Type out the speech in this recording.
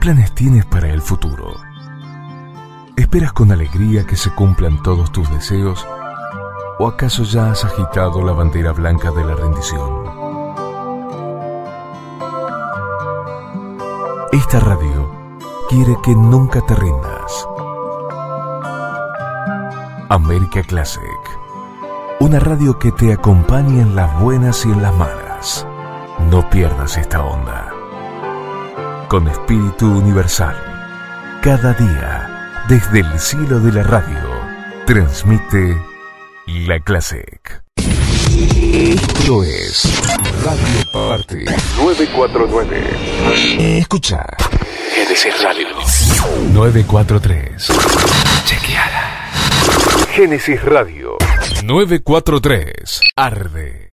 planes tienes para el futuro? ¿Esperas con alegría que se cumplan todos tus deseos? ¿O acaso ya has agitado la bandera blanca de la rendición? Esta radio quiere que nunca te rindas. América Classic, una radio que te acompaña en las buenas y en las malas. No pierdas esta onda. Con espíritu universal, cada día, desde el cielo de la radio, transmite La Classic. Esto es Radio Party 949. Escucha. Génesis Radio 943. Chequeala. Génesis Radio 943. Arde.